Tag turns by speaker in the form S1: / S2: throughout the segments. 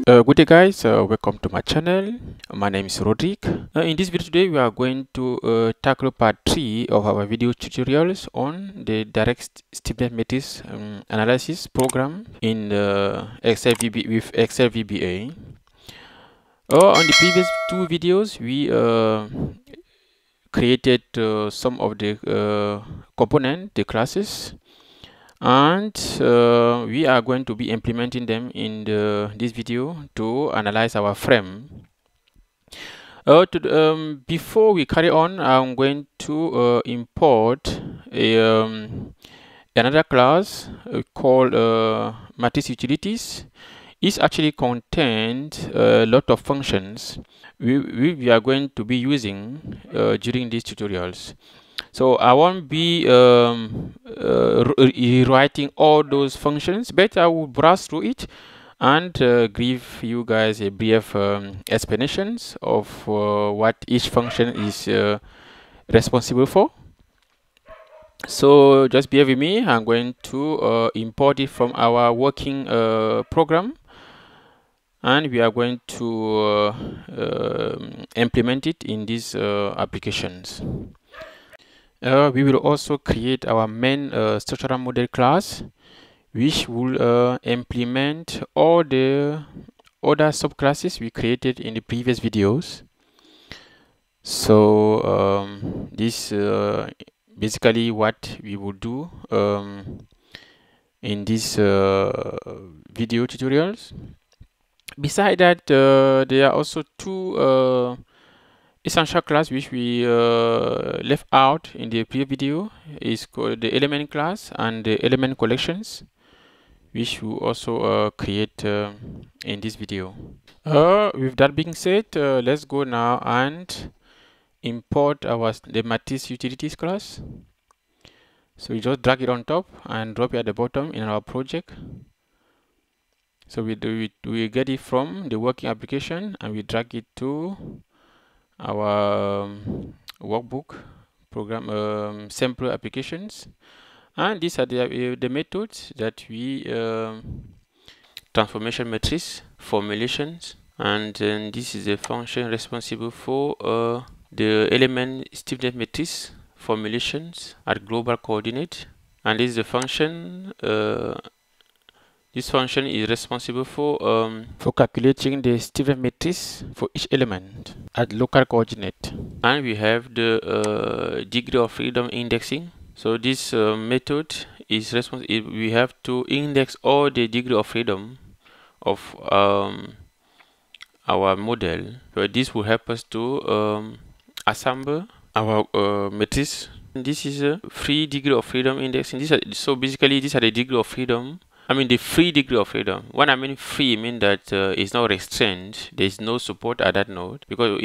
S1: Good day guys, welcome to my channel. My name is Rodrick. In this video today we are going to tackle part 3 of our video tutorials on the direct stiffness matrix analysis program in Excel with Excel VBA. On the previous two videos we created some of the components, the classes, and we are going to be implementing them in this video to analyze our frame. Before we carry on, I'm going to import another class called matrix utilities. It actually contains a lot of functions we are going to be using during these tutorials. So I won't be rewriting all those functions, but I will browse through it and give you guys a brief explanations of what each function is responsible for. So just bear with me. I'm going to import it from our working program, and we are going to implement it in these applications. We will also create our main structural model class, which will implement all the other subclasses we created in the previous videos. So this basically what we will do in these video tutorials. Besides that, there are also two essential class which we left out in the previous video. Is called the element class and the element collections, which we also create in this video. With that being said, let's go now and import the matrix utilities class. So we just drag it on top and drop it at the bottom in our project. So we get it from the working application and we drag it to our workbook program sample applications, and these are the methods that we transformation matrix formulations, and then this is the function responsible for the element stiffness matrix formulations at global coordinate, and this is the function this function is responsible for calculating the stiffness matrix for each element at local coordinate. And we have the degree of freedom indexing. So this method is responsible. We have to index all the degree of freedom of our model. So this will help us to assemble our matrix. This is a free degree of freedom indexing. So basically these are the degree of freedom. I mean the free degree of freedom. When I mean free, I mean that it's not restrained. There is no support at that node, because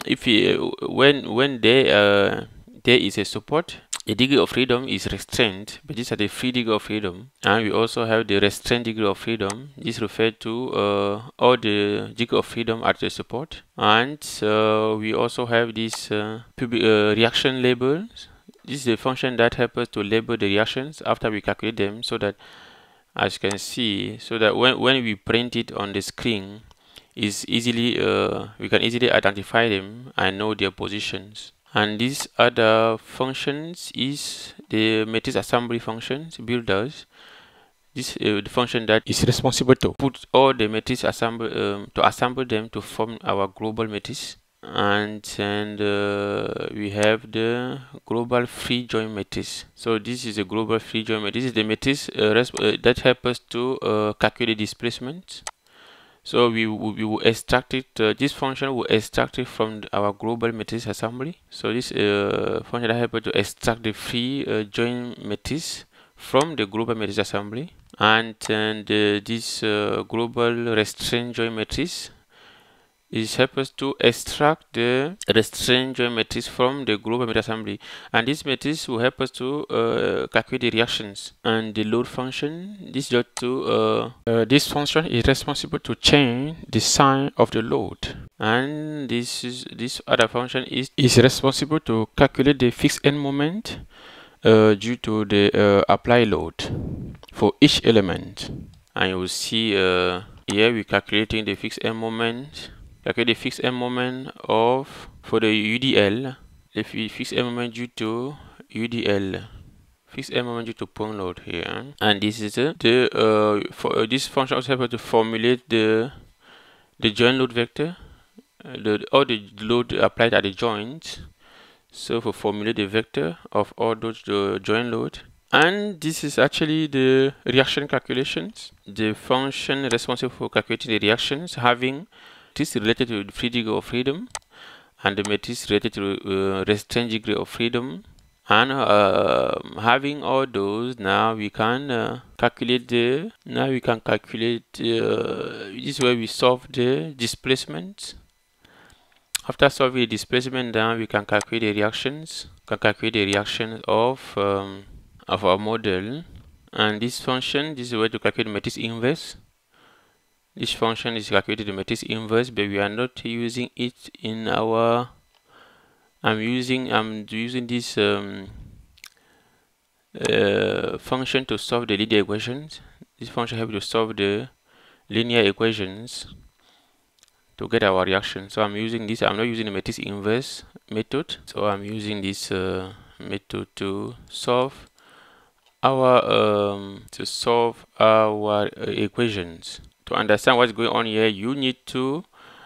S1: when there is a support, the degree of freedom is restrained. But these are the free degree of freedom, and we also have the restrained degree of freedom. This refers to all the degree of freedom at the support, and we also have this reaction labels. This is a function that helps us to label the reactions after we calculate them, so that, as you can see, so that when we print it on the screen, is easily we can easily identify them and know their positions. And these other functions is the matrix assembly functions builders. This the function that is responsible to put all the matrix to assemble them to form our global matrix. And then we have the global free join matrix. So this is a global free join matrix. This is the matrix that helps us to calculate displacement. So we will extract it. This function will extract it from our global matrix assembly. So this function that helps us to extract the free join matrix from the global matrix assembly, and then this global restraint join matrix is help us to extract the restraint join matrix from the global matrix assembly, and this matrix will help us to calculate the reactions. And the load function, this this function is responsible to change the sign of the load, and this other function is responsible to calculate the fixed end moment due to the applied load for each element. And you will see here we're calculating the fixed end moment. Calculate the fixed end moment of for the UDL. The fixed end moment due to UDL. Fixed end moment due to point load here. And this is this function also helps to formulate the joint load vector, all the load applied at the joint. So for formulate the vector of all those joint load. And this is actually the reaction calculations. The function responsible for calculating the reactions having this related to the free degree of freedom, and the matrix related to restraint degree of freedom. And having all those, now we can calculate this is where we solve the displacement. After solving the displacement, then we can calculate the reactions. Calculate the reaction of our model. And this function, this is where to calculate the matrix inverse. This function is calculated the matrix inverse, but we are not using it in our. I'm using this function to solve the linear equations. This function helps to solve the linear equations to get our reaction. So I'm using this. I'm not using the matrix inverse method. So I'm using this method to solve our equations. To understand what's going on here, you need to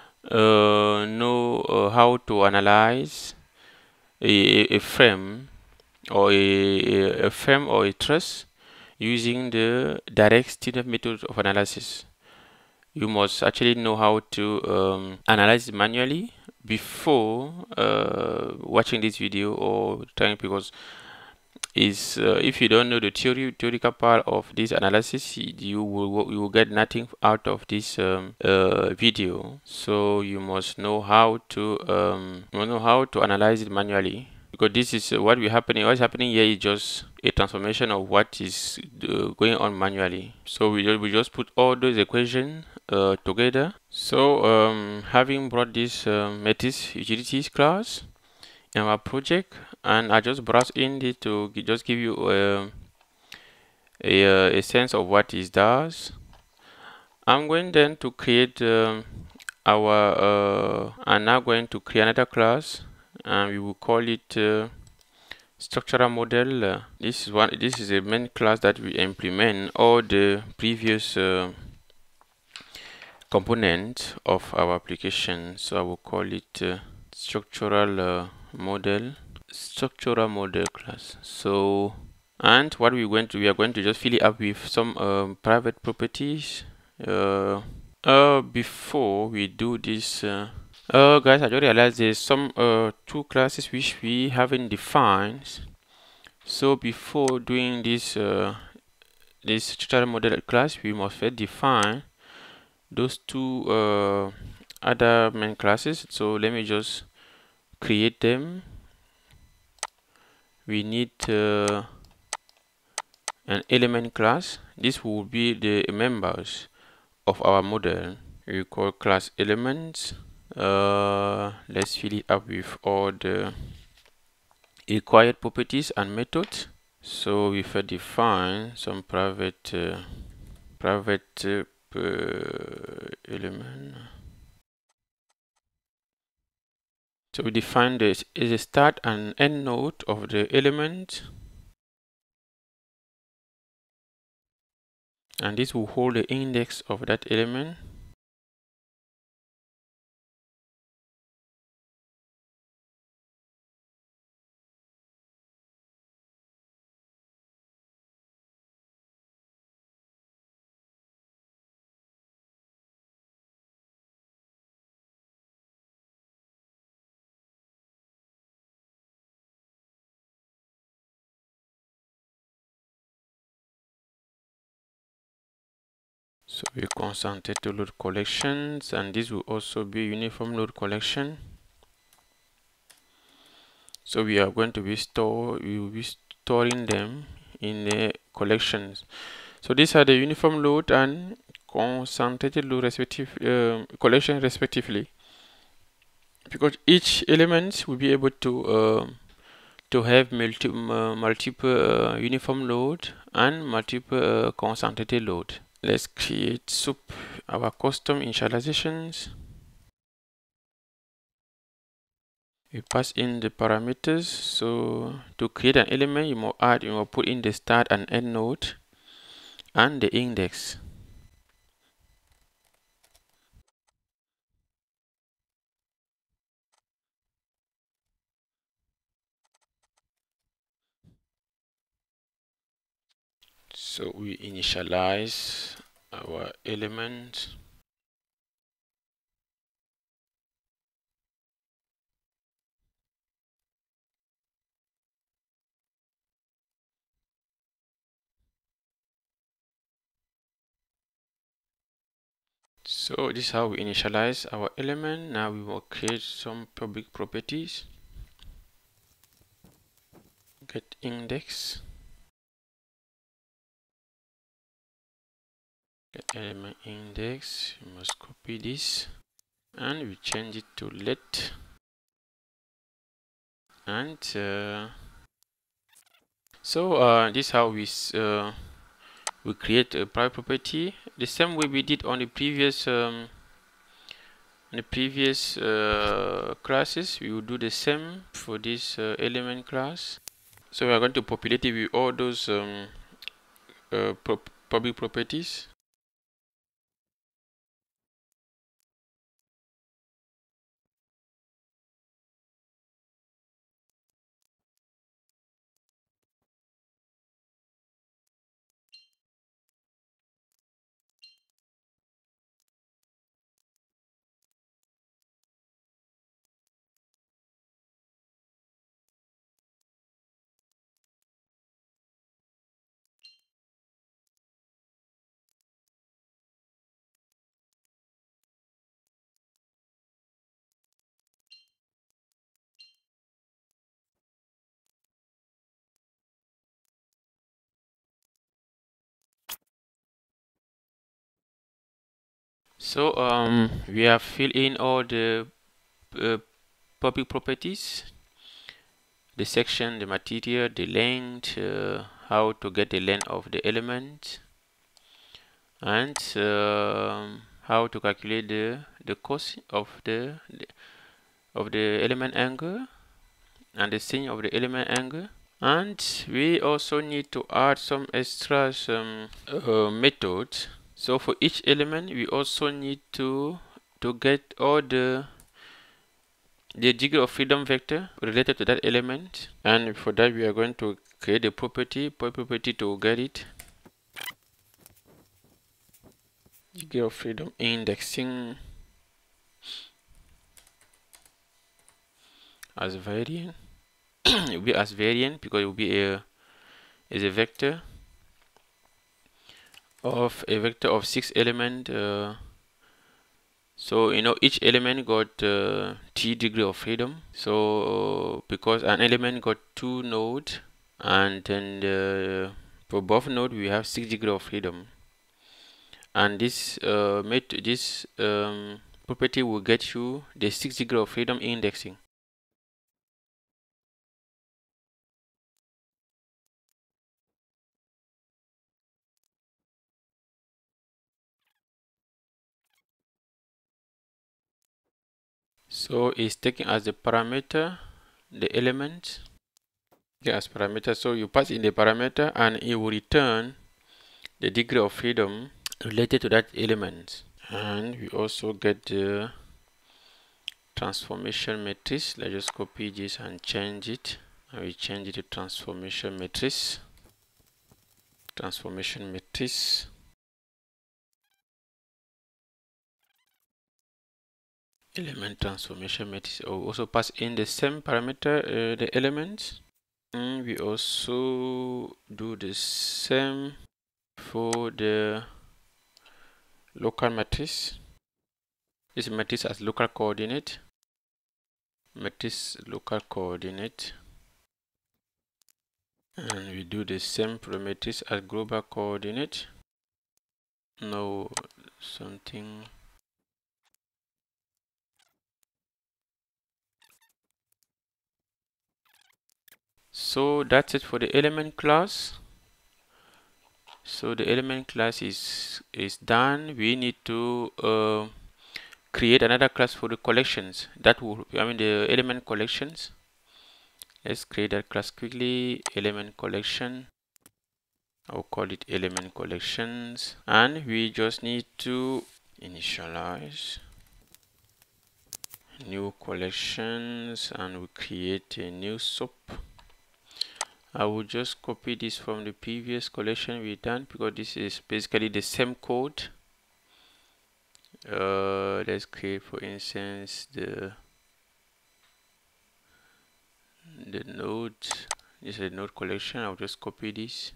S1: know how to analyze a frame or a frame or a truss using the direct stiffness method of analysis. You must actually know how to analyze it manually before watching this video or trying, because if you don't know the theoretical part of this analysis, you will get nothing out of this video. So you must know how to analyze it manually, because this is what is happening here is just a transformation of what is going on manually. So we just put all those equations together. So having brought this matrix utilities class in our project, and I just browse in it to just give you a sense of what it does. I'm going then to create I'm now going to create another class, and we will call it structural model. This is a main class that we implement all the previous components of our application. So I will call it structural model class. So, and what we are going to just fill it up with some private properties. Before we do this, guys, I just realized there's some two classes which we haven't defined. So before doing this this structural model class, we must first define those two other main classes. So let me just create them. We need an element class. This will be the members of our model. We call class elements. Let's fill it up with all the required properties and methods. So we first define some private element. So we define this is a start and end node of the element, and this will hold the index of that element. So we concentrate to load collections, and this will also be uniform load collection. So we are going to be we will be storing them in the collections. So these are the uniform load and concentrated load collection respectively, because each element will be able to have multiple uniform load and multiple concentrated load. Let's create soup our custom initializations. We pass in the parameters. So to create an element, you must put in the start and end node and the index. So we initialize our element. So this is how we initialize our element. Now we will create some public properties. Get index. Get element index. You must copy this and we change it to let. And this is how we create a private property the same way we did on the previous classes. We will do the same for this element class. So we are going to populate it with all those public properties. So we have filled in all the public properties, the section, the material, the length, how to get the length of the element, and how to calculate the cost of the element angle and the sin of the element angle. And we also need to add some extra methods. So for each element we also need to get all the degree of freedom vector related to that element, and for that we are going to create a property to get it. Degree of freedom indexing as variant. It will be as variant because it will be a vector of 6 element. So each element got t degree of freedom. So because an element got 2 nodes, and then for both nodes we have 6 degree of freedom, and this property will get you the 6 degree of freedom indexing. So it's taking as the parameter the element as parameter. So you pass in the parameter and it will return the degree of freedom related to that element. And we also get the transformation matrix. Let's just copy this and change it. And we change it to transformation matrix. Element transformation matrix. Also pass in the same parameter, the elements. And we also do the same for the local matrix. This matrix has local coordinate. And we do the same for the matrix as global coordinate. No, something. So that's it for the element class. So the element class is done. We need to create another class for the collections. That will, the element collections. Let's create that class quickly. Element collection. I'll call it element collections, and we just need to initialize new collections, and we create a new sub. I will just copy this from the previous collection we done because this is basically the same code. Let's create, for instance, the node. This is a node collection. I'll just copy this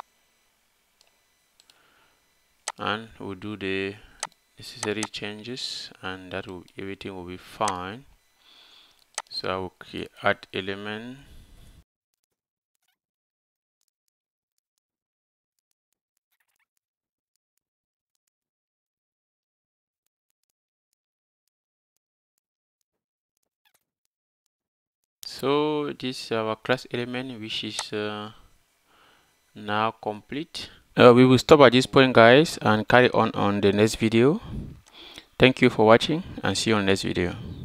S1: and we'll do the necessary changes, and that will, everything will be fine. So I will create add element. So this is our class element, which is now complete. We will stop at this point, guys, and carry on the next video. Thank you for watching, and see you on the next video.